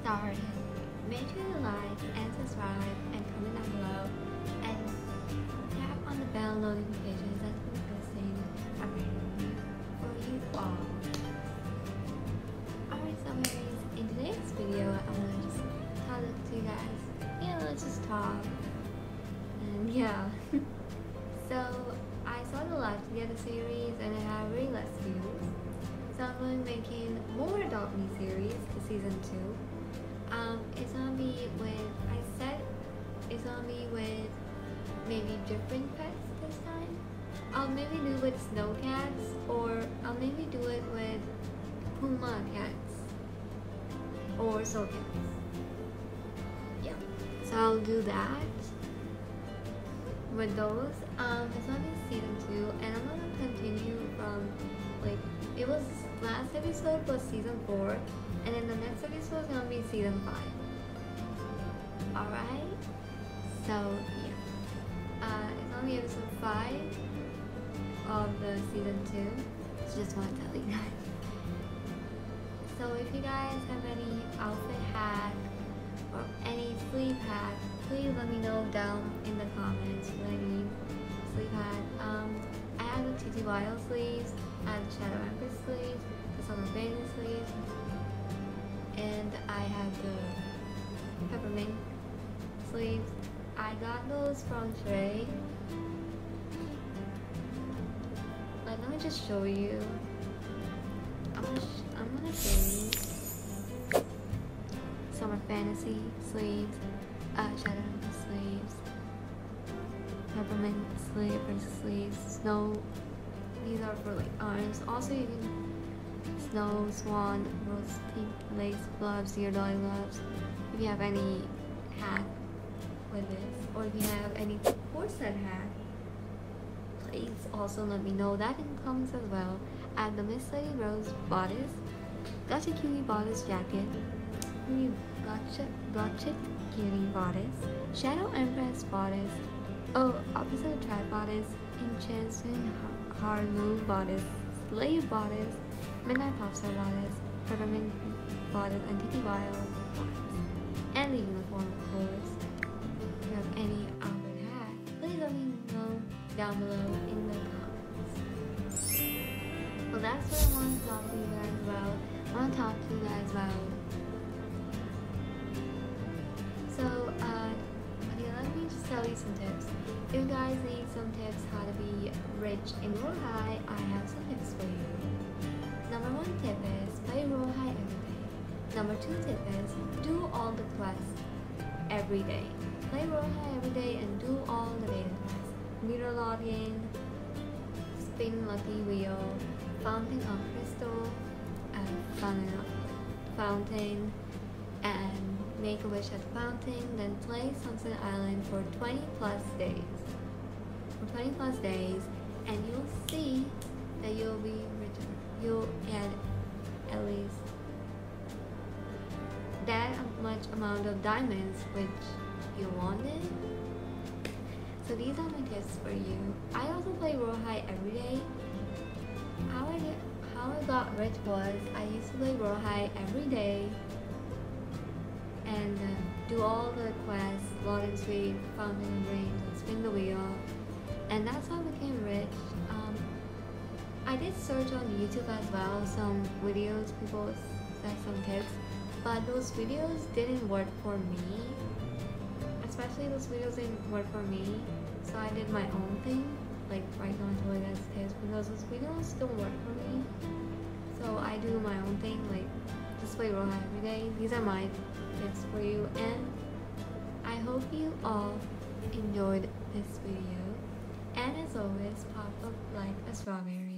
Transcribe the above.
started, make sure to like and subscribe and comment down below and tap on the bell notifications that will be posting a review for you all. Alright, so anyways, in today's video I want to just talk to you guys. Yeah, let's just talk. And yeah. So I saw the Live Together series and it had really less views. So I'm going to be making more Adopt Me series for season 2. It's gonna be with, I said it's gonna be with maybe different pets this time. I'll maybe do it with snow cats, or I'll maybe do it with puma cats or soul cats. Yeah, so I'll do that with those. It's gonna be season 2 and I'm gonna continue from, like, it was last episode was season 4 and then the next episode is gonna be season 5. Alright, so yeah, it's gonna be episode 5 of the season 2. So just want to tell you guys. So if you guys have any outfit hack or any sleep hack, please let me know down in the comments what I need. Sleep hack. I have the TTYL sleeves, I have the Shadow Empress sleeves, the Summer Bandit sleeves, and I have the Peppermint sleeves. I got those from Trey. Like, let me just show you. I'm gonna show you Summer Fantasy sleeves, Shadow Empress sleeves, Peppermint sleeve, Princess sleeves, Snow. These are for like arms. Also, you can Snow, Swan, Rose Pink, Lace gloves, Dear Dolly gloves. If you have any hack with this, or if you have any corset hack, please also let me know that in the comments as well. I have the Miss Lady Rose bodice, Gotcha Cutie bodice jacket, Gotcha Cutie bodice, Shadow Empress bodice, Opposite Tribe bodice, Enchanted Harlow bodice, Slave bodice, Midnight Popstar bodice, Peppermint bodice, and Tiki Wild bodice, and the uniform of course. If you have any outfit hack, please let me know down below in the comments. Well, that's what I want to talk to you guys about. I want to talk to you guys about. So, okay, let me just tell you some tips. If you guys need some tips how to be rich in Roar High, I have some tips for you. Number 1 tip is play Roar High every day. Number 2 tip is do all the quests every day. Play Roar High every day and do all the daily quests. Meter login, spin lucky wheel, fountain of crystal, fountain, and make a wish at the fountain. Then play Sunset Island for 20 plus days. For 20 plus days, and you'll see that you'll be richer. You'll add at least that much amount of diamonds which you wanted. So these are my tips for you. I also play Roar High every day. How I got rich was I used to play Roar High every day and do all the quests, log and sweep, fountain and rain, spin the wheel, and that's how I became rich. I did search on YouTube as well, some videos, people said some tips, but those videos didn't work for me. Especially those videos didn't work for me, so I did my own thing, like right now until I guys tips, because those videos don't work for me. So I do my own thing, like just play Roar High every day. These are my tips for you, and I hope you all enjoyed this video. And as always, pop up like a strawberry.